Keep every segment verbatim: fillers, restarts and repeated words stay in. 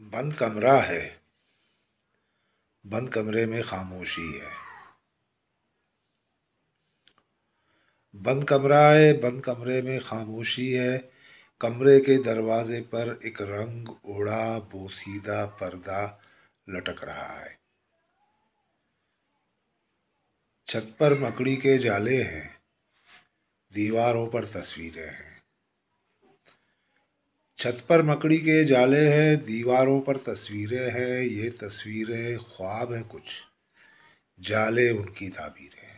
بند کمرہ ہے، بند کمرے میں خاموشی ہے۔ بند کمرہ ہے، بند کمرے میں خاموشی ہے۔ کمرے کے دروازے پر ایک رنگ اڑا بوسیدہ پردہ لٹک رہا ہے۔ چھت پر مکڑی کے جالے ہیں، دیواروں پر تصویریں ہیں۔ چھت پر مکڑی کے جالے ہیں، دیواروں پر تصویریں ہیں۔ یہ تصویریں خواب ہیں کچھ، جالے ان کی تعبیریں ہیں۔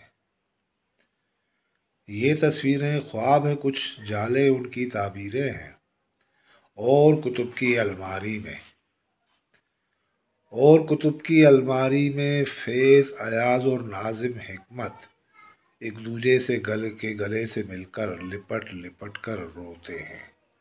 یہ تصویریں خواب ہیں کچھ، جالے ان کی تعبیریں ہیں۔ اور کتب کی الماری میں اور کتب کی الماری میں فیض، ایاز اور ناظم حکمت ایک دوسرے سے گلے کے گلے سے مل کر لپٹ لپٹ کر روتے ہیں۔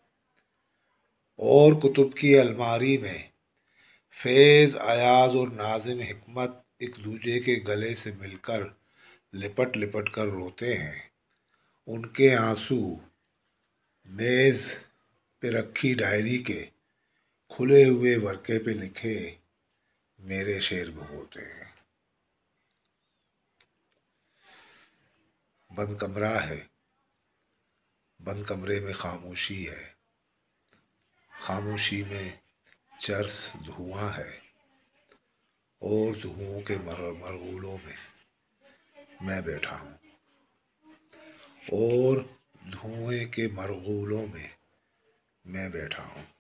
اور کتب کی الماری میں فیض، ایاز اور ناظم حکمت ایک دوسرے کے گلے سے مل کر لپٹ لپٹ کر روتے ہیں۔ ان کے آنسو میز پہ رکھی ڈائری کے کھلے ہوئے ورقے پہ لکھے میرے شعر بھگوتے ہیں۔ بند کمرہ ہے، بند کمرے میں خاموشی ہے۔ خاموشی میں چرس دھواں ہے، اور دھوؤں کے مرغولوں میں میں بیٹھا ہوں۔ اور دھوئیں کے مرغولوں میں میں بیٹھا ہوں۔